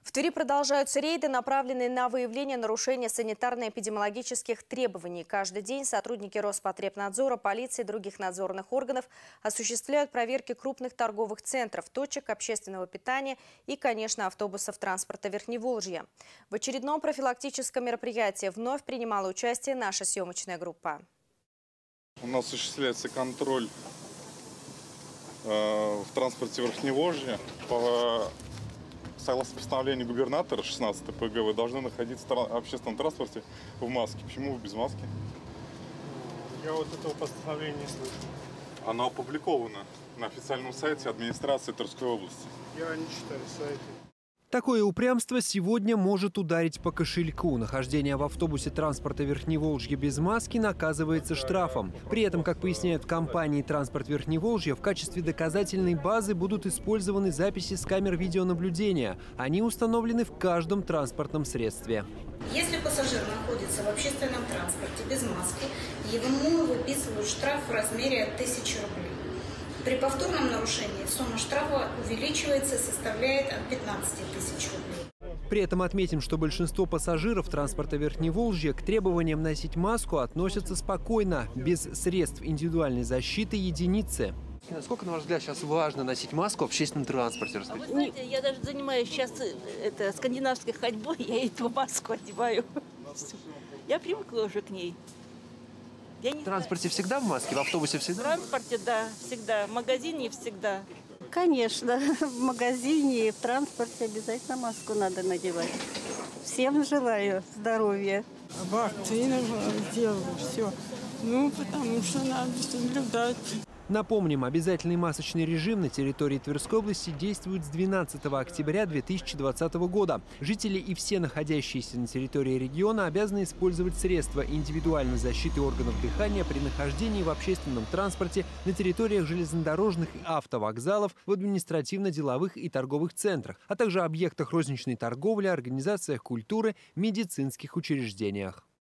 В Твери продолжаются рейды, направленные на выявление нарушения санитарно-эпидемиологических требований. Каждый день сотрудники Роспотребнадзора, полиции и других надзорных органов осуществляют проверки крупных торговых центров, точек общественного питания и, конечно, автобусов транспорта Верхневолжья. В очередном профилактическом мероприятии вновь принимала участие наша съемочная группа. У нас осуществляется контроль в транспорте Верхневолжья. Согласно постановлению губернатора 16 ПГ, вы должны находиться в общественном транспорте в маске. Почему вы без маски? Я вот этого постановления не слышу. Оно опубликовано на официальном сайте администрации Тверской области. Я не читаю сайты. Такое упрямство сегодня может ударить по кошельку. Нахождение в автобусе транспорта Верхневолжья без маски наказывается штрафом. При этом, как поясняют в компании «Транспорт Верхневолжья», в качестве доказательной базы будут использованы записи с камер видеонаблюдения. Они установлены в каждом транспортном средстве. Если пассажир находится в общественном транспорте без маски, ему выписывают штраф в размере 1000 рублей. При повторном нарушении сумма штрафа увеличивается и составляет от 15 тысяч рублей. При этом отметим, что большинство пассажиров транспорта Верхневолжья к требованиям носить маску относятся спокойно, без средств индивидуальной защиты единицы. Насколько, на ваш взгляд, сейчас важно носить маску в общественном транспорте? А вы знаете, я даже занимаюсь сейчас скандинавской ходьбой, я эту маску одеваю. Я привыкла уже к ней. В транспорте всегда в маске, в автобусе всегда? В транспорте, да, всегда. В магазине всегда. Конечно, в магазине и в транспорте обязательно маску надо надевать. Всем желаю здоровья. Вакцину сделали, все. Потому что надо соблюдать. Напомним, обязательный масочный режим на территории Тверской области действует с 12 октября 2020 года. Жители и все находящиеся на территории региона обязаны использовать средства индивидуальной защиты органов дыхания при нахождении в общественном транспорте на территориях железнодорожных и автовокзалов, в административно-деловых и торговых центрах, а также объектах розничной торговли, организациях культуры, медицинских учреждениях.